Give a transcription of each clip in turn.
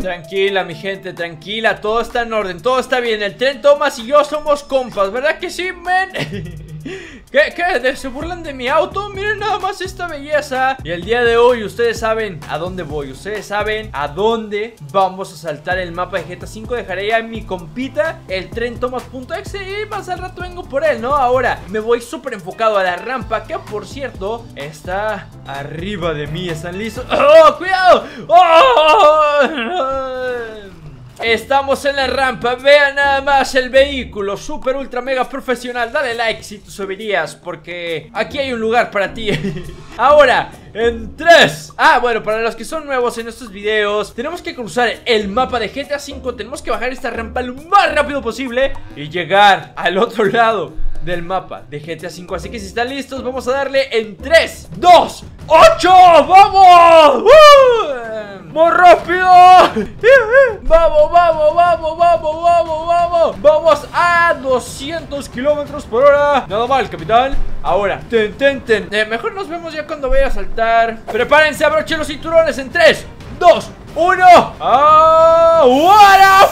Tranquila, mi gente, tranquila. Todo está en orden, todo está bien. El Tren Thomas y yo somos compas, ¿verdad que sí, men? ¿Qué? ¿Se burlan de mi auto? Miren nada más esta belleza. Y el día de hoy ustedes saben a dónde voy. Ustedes saben a dónde vamos a saltar el mapa de GTA V. Dejaré ya mi compita, el Tren Thomas.exe, y más al rato vengo por él, ¿no? Ahora me voy súper enfocado a la rampa, que por cierto está arriba de mí. ¿Están listos? ¡Oh, cuidado! ¡Oh! Estamos en la rampa, vean nada más el vehículo, super ultra mega profesional. Dale like si tú subirías, porque aquí hay un lugar para ti. Ahora, en 3. Bueno, para los que son nuevos en estos videos, tenemos que cruzar el mapa de GTA V. Tenemos que bajar esta rampa lo más rápido posible y llegar al otro lado del mapa de GTA V. Así que si están listos, vamos a darle en 3, 2, 8. ¡Vamos! ¡Más rápido! ¡Vamos, vamos, vamos, vamos, vamos, vamos! ¡Vamos a 200 kilómetros por hora! Nada mal, capitán. Ahora, mejor nos vemos ya cuando vaya a saltar. Prepárense, abrochen los cinturones en 3, 2, 1. ¡Ahora!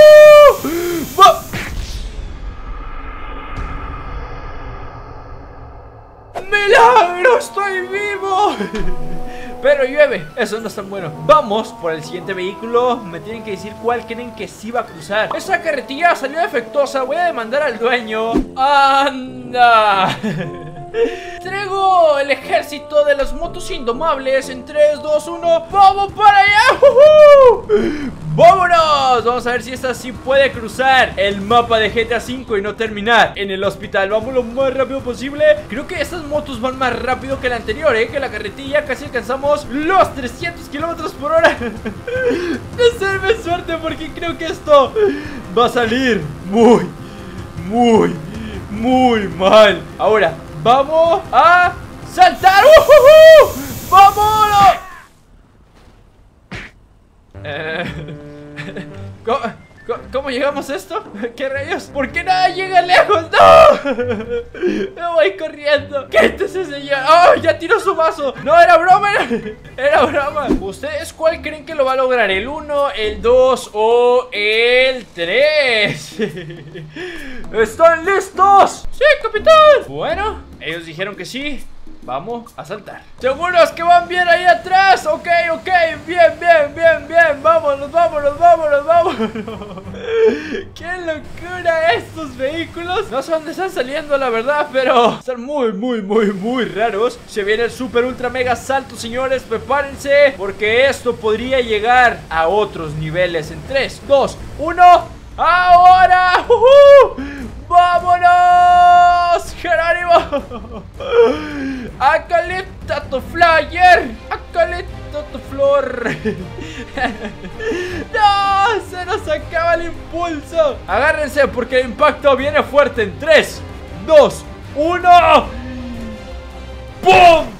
¡Milagro! ¡Estoy vivo! Pero llueve, eso no es tan bueno. Vamos por el siguiente vehículo. Me tienen que decir cuál creen que sí va a cruzar. Esa carretilla salió defectuosa. Voy a demandar al dueño. ¡Anda! Traigo el ejército de las motos indomables en 3, 2, 1. ¡Vamos para allá! ¡Vámonos! Vamos a ver si esta sí puede cruzar el mapa de GTA V y no terminar en el hospital. Vamos lo más rápido posible. Creo que estas motos van más rápido que la anterior, que la carretilla. Casi alcanzamos los 300 kilómetros por hora. Desearme suerte, porque creo que esto va a salir muy mal. Ahora vamos a saltar. ¡Vámonos! ¿Cómo llegamos a esto? ¿Qué rayos? ¿Por qué nada llega lejos? ¡No! Me voy corriendo. ¡Quítese, señor! ¡Oh! Ya tiró su vaso. No, era broma. Era broma. ¿Ustedes cuál creen que lo va a lograr? ¿El 1, el 2 o el 3? ¿Están listos? Sí, capitán. Bueno, ellos dijeron que sí. Vamos a saltar. ¿Seguros que van bien ahí atrás? Ok, bien. Vámonos. ¡Qué locura estos vehículos! No sé dónde están saliendo, la verdad, pero están muy raros. Se viene el super ultra mega salto, señores. Prepárense, porque esto podría llegar a otros niveles. En 3, 2, 1. ¡Ahora! ¡Vámonos, Jerónimo! ¡Acaleta tu flyer! ¡Acaleta tu flor! ¡No! ¡Se nos acaba el impulso! Agárrense, porque el impacto viene fuerte. En 3, 2, 1. ¡Pum!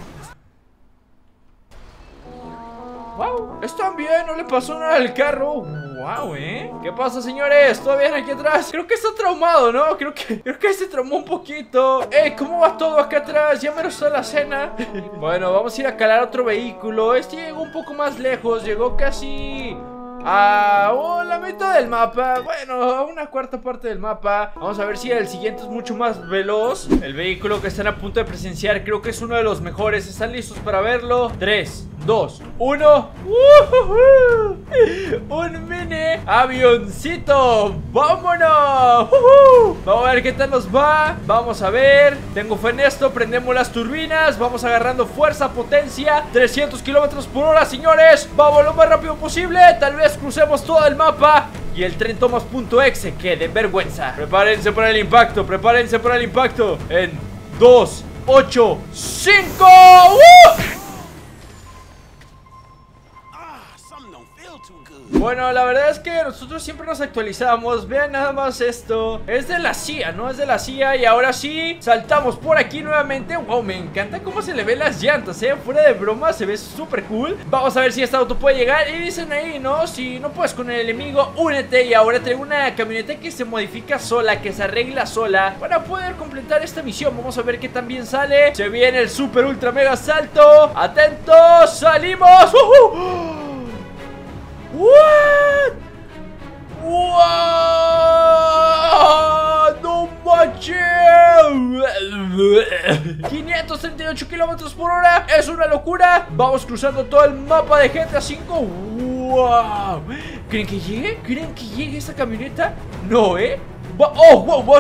¡Wow! ¿Están bien? ¿No le pasó nada al carro? ¡Wow, ¿Qué pasa, señores? ¿Todo bien aquí atrás? Creo que está traumado, ¿no? Creo que se traumó un poquito. ¿Cómo va todo acá atrás? Ya me lo está la cena. Bueno, vamos a ir a calar otro vehículo. Este llegó un poco más lejos. Llegó casi a la mitad del mapa. Bueno, a una cuarta parte del mapa. Vamos a ver si el siguiente es mucho más veloz. El vehículo que están a punto de presenciar creo que es uno de los mejores. ¿Están listos para verlo? 3, 2, 1. Un mini avioncito. ¡Vámonos! Vamos a ver qué tal nos va. Vamos a ver. Tengo fe en esto. Prendemos las turbinas. Vamos agarrando fuerza, potencia. 300 kilómetros por hora, señores. Vamos lo más rápido posible. Tal vez crucemos todo el mapa y el Tren Thomas.exe quede vergüenza. Prepárense para el impacto. En 2, 8, 5. Bueno, la verdad es que nosotros siempre nos actualizamos. Vean nada más esto. Es de la CIA, ¿no? Es de la CIA. Y ahora sí, saltamos por aquí nuevamente. Wow, me encanta cómo se le ven las llantas, fuera de broma, se ve súper cool. Vamos a ver si este auto puede llegar. Y dicen ahí, ¿no? Si no puedes con el enemigo, únete. Y ahora traigo una camioneta que se modifica sola, que se arregla sola, para poder completar esta misión. Vamos a ver qué tan bien sale. Se viene el super ultra mega salto. Atentos, salimos. ¡Wow! 238 kilómetros por hora. Es una locura. Vamos cruzando todo el mapa de GTA V. ¡Wow! ¿Creen que llegue? ¿Creen que llegue esta camioneta? No, va, oh, wow, va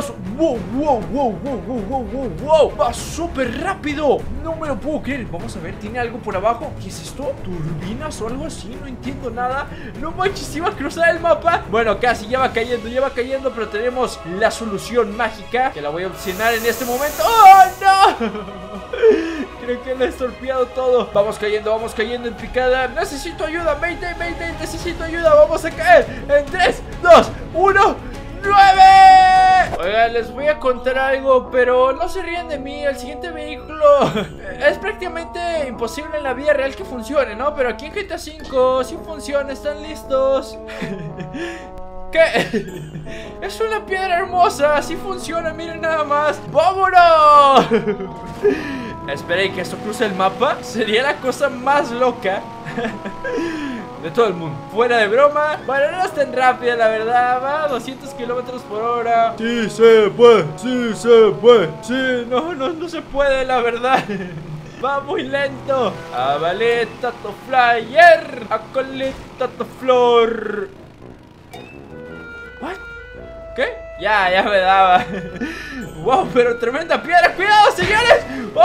súper rápido. No me lo puedo creer. Vamos a ver, ¿tiene algo por abajo? ¿Qué es esto? ¿Turbinas o algo así? No entiendo nada. No manches, iba a cruzar el mapa. Bueno, casi, ya va cayendo, pero tenemos la solución mágica, que la voy a opcionar en este momento. ¡Oh, no! Creo que le he estorpeado todo. Vamos cayendo en picada. Necesito ayuda, Mayday, necesito ayuda. Vamos a caer en 3, 2, 1. ¡9! Oigan, les voy a contar algo, pero no se rían de mí. El siguiente vehículo es prácticamente imposible en la vida real que funcione, ¿no? Pero aquí en GTA V sí funciona, ¿están listos? ¿Qué? Es una piedra hermosa, sí funciona, miren nada más. ¡Vámonos! Esperen que esto cruce el mapa. Sería la cosa más loca de todo el mundo. Fuera de broma. Bueno, no es tan rápida, la verdad. Va a 200 kilómetros por hora. Sí se puede, sí se puede. Sí, no se puede, la verdad. Va muy lento. Vale, Tato Flyer. Acole, Tato Flor. ¿What? ¿Qué? Ya me daba. Wow, pero tremenda piedra. ¡Cuidado, señores!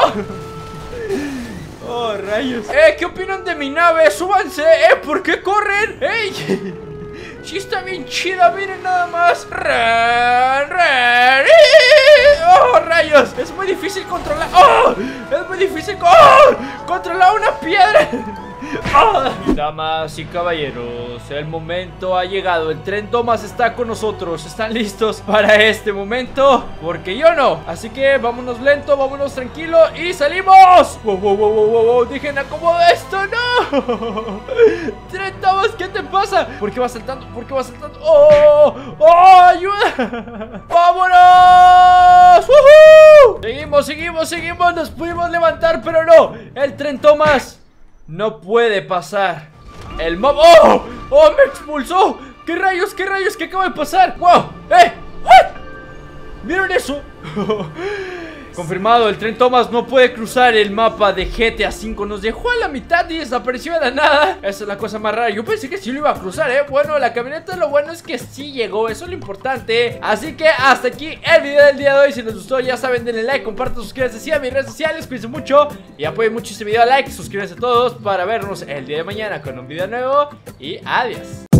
Oh, rayos. ¿Qué opinan de mi nave? Súbanse. ¿Por qué corren? ¡Ey! Sí está bien chida, miren nada más. ¡Oh, rayos! Es muy difícil controlar. ¡Oh! Es muy difícil controlar una piedra. Damas y caballeros, el momento ha llegado. El tren Thomas está con nosotros. ¿Están listos para este momento? Porque yo no. Así que vámonos lento, vámonos tranquilo y salimos. Wow. Dejen acomodo esto, no. Tren Thomas, ¿qué te pasa? ¿Por qué vas saltando? ¡Oh, ayuda! ¡Vámonos! Seguimos. Nos pudimos levantar, pero no. El tren Thomas no puede pasar el mob. ¡Oh! ¡Me expulsó! ¿Qué rayos? ¿Qué acaba de pasar? ¡Wow! ¿What? ¿Vieron eso? Confirmado, el tren Thomas no puede cruzar el mapa de GTA V. Nos dejó a la mitad y desapareció de la nada. Esa es la cosa más rara. Yo pensé que sí lo iba a cruzar, Bueno, la camioneta, lo bueno es que sí llegó. Eso es lo importante. Así que hasta aquí el video del día de hoy. Si les gustó, ya saben, denle like, compartan, suscríbanse, sigan mis redes sociales. Cuídense mucho y apoyen mucho este video. Like, suscríbanse a todos para vernos el día de mañana con un video nuevo. Y adiós.